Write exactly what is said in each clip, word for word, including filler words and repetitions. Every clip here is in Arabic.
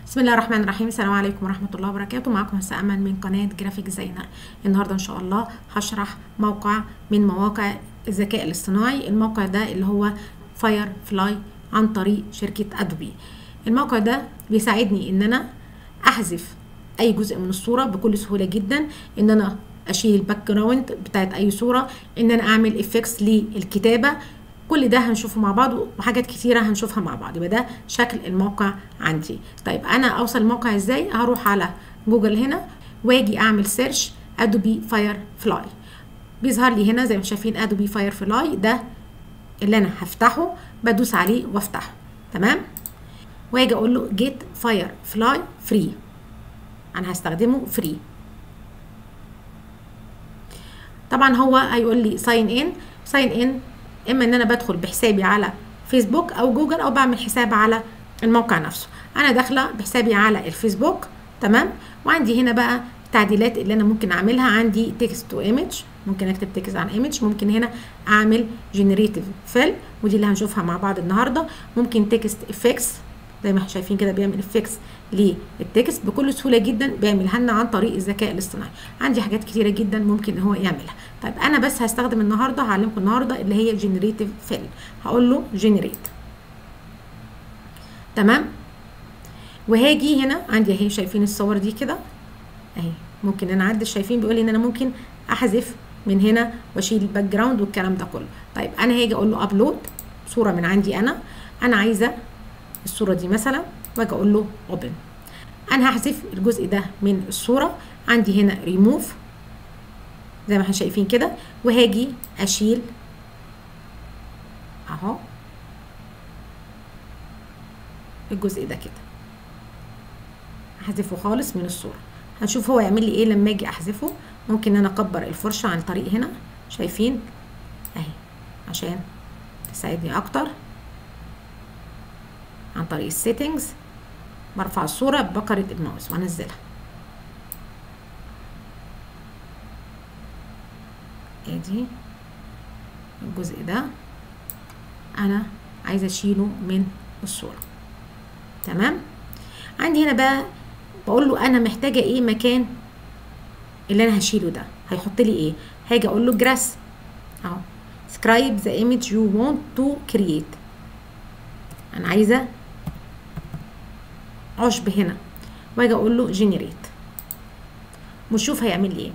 بسم الله الرحمن الرحيم. السلام عليكم ورحمة الله وبركاته. معكم هسه أمل من قناة جرافيك ديزاينر. النهاردة إن شاء الله هشرح موقع من مواقع الذكاء الاصطناعي. الموقع ده اللي هو فاير فلاي عن طريق شركة أدوبي. الموقع ده بيساعدني إن أنا أحذف أي جزء من الصورة بكل سهولة جدا، إن أنا أشيل الباك جراوند بتاعت أي صورة، إن أنا أعمل إفكس للكتابة. كل ده هنشوفه مع بعض وحاجات كتيرة هنشوفها مع بعض. يبقى ده شكل الموقع عندي. طيب أنا أوصل الموقع إزاي؟ هروح على جوجل هنا واجي أعمل سيرش أدوبي فاير فلاي. بيظهر لي هنا زي ما شايفين أدوبي فاير فلاي، ده اللي أنا هفتحه. بدوس عليه وافتحه. تمام. واجي أقول له جيت فاير فلاي فري. أنا هستخدمه فري. طبعا هو هيقول لي ساين ان. ساين ان اما ان انا بدخل بحسابي على فيسبوك او جوجل او بعمل حساب على الموقع نفسه. انا داخله بحسابي على الفيسبوك. تمام. وعندي هنا بقى التعديلات اللي انا ممكن اعملها. عندي تكست تو ايمج، ممكن اكتب تكست عن ايمج. ممكن هنا اعمل جنريتيف فيل، ودي اللي هنشوفها مع بعض النهارده. ممكن تكست افكس زي ما احنا شايفين كده، بيعمل افكس للتكست بكل سهوله جدا، بيعملها لنا عن طريق الذكاء الاصطناعي. عندي حاجات كتيره جدا ممكن ان هو يعملها. طيب انا بس هستخدم النهارده، هعلمكم النهارده اللي هي جنريتيف فيل. هقول له جنريت. تمام. وهاجي هنا عندي اهي، شايفين الصور دي كده اهي، ممكن انا اعدل. شايفين بيقول لي ان انا ممكن احذف من هنا واشيل الباك جراوند والكلام ده كله. طيب انا هاجي اقول له ابلود صوره من عندي. انا انا عايزه الصوره دي مثلا، واجي اقول له اوبن. انا هحذف الجزء ده من الصوره. عندي هنا ريموف زي ما احنا شايفين كده، وهاجي اشيل اهو الجزء ده كده، احذفه خالص من الصوره. هنشوف هو يعمل لي ايه لما اجي احذفه. ممكن ان انا اكبر الفرشه عن طريق هنا، شايفين اهي، عشان تساعدني اكتر عن طريق السيتنجز. برفع الصوره ببكره الماوس وانزلها. ادي الجزء ده انا عايزه اشيله من الصوره. تمام. عندي هنا بقى بقول له انا محتاجه ايه مكان اللي انا هشيله ده. هيحط لي ايه؟ هاجي اقول له جراس اهو، سكرايب ذا ايمج يو وونت تو كرييت. انا عايزه عشب هنا، واجي اقول له جنريت ونشوف هيعمل لي ايه.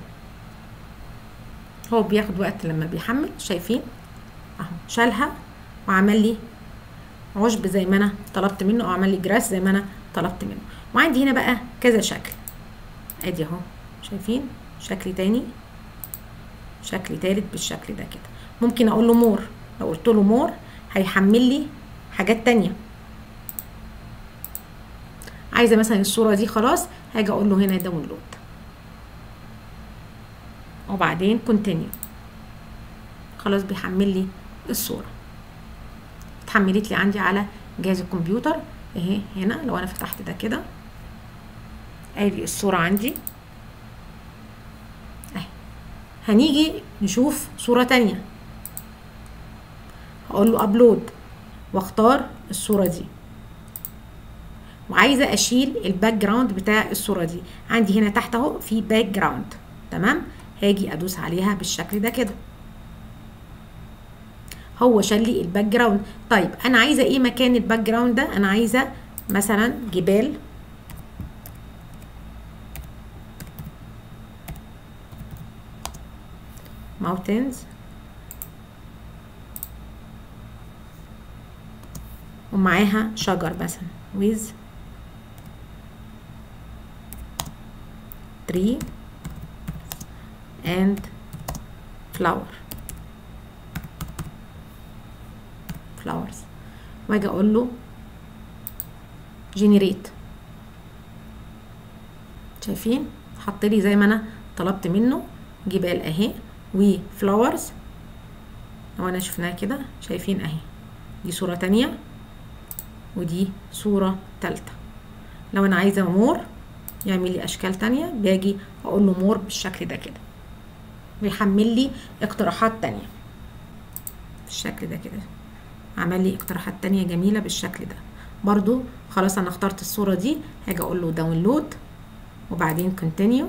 هو بياخد وقت لما بيحمل. شايفين اهو، شالها وعمل لي عشب زي ما انا طلبت منه، او عمل لي جراس زي ما انا طلبت منه. وعندي هنا بقى كذا شكل. ادي اهو، شايفين شكل تاني، شكل تالت بالشكل ده كده. ممكن اقول له مور. لو قلت له مور هيحمل لي حاجات تانية. عايزه مثلا الصوره دي خلاص، هاجي اقول له هنا داونلود وبعدين كونتينيو. خلاص بيحمل لي الصوره. اتحملت لي عندي على جهاز الكمبيوتر اهي. هنا لو انا فتحت ده كده، ادي الصوره عندي اهي. هنيجي نشوف صوره تانية. هقول له ابلود واختار الصوره دي، وعايزه اشيل الباك جراوند بتاع الصوره دي. عندي هنا تحت اهو في باك جراوند. تمام. هاجي ادوس عليها بالشكل ده كده، هو شال لي الباك جراوند. طيب انا عايزه ايه مكان الباك جراوند ده؟ انا عايزه مثلا جبال، mountains، ومعاها شجر مثلا with tree and flower flowers. واجي اقول له جنريت. شايفين حط لي زي ما انا طلبت منه جبال اهي وفلاورز. لو انا شفناها كده، شايفين اهي، دي صورة تانية ودي صورة تالتة. لو انا عايزة مور يعمل لي اشكال تانية، باجي اقول له مور بالشكل ده كده، ويحمل لي اقتراحات تانية بالشكل ده كده. عمل لي اقتراحات تانية جميلة بالشكل ده. برضو خلاص انا اخترت الصورة دي، هاجي اقول له داونلود وبعدين كونتينيو،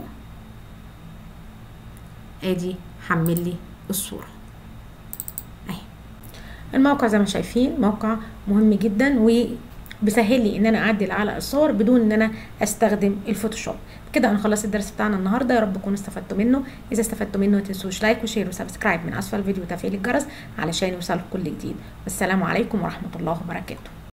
ادي حمل لي الصورة اهي. الموقع زي ما شايفين موقع مهم جدا وبيسهل لي ان انا اعدل على الصور بدون ان انا استخدم الفوتوشوب. كده هنخلص الدرس بتاعنا النهارده، يا رب تكونوا استفدتوا منه. اذا استفدتوا منه ما تنسوش لايك وشير وسبسكرايب من اسفل الفيديو وتفعيل الجرس علشان يوصلكم كل جديد. والسلام عليكم ورحمة الله وبركاته.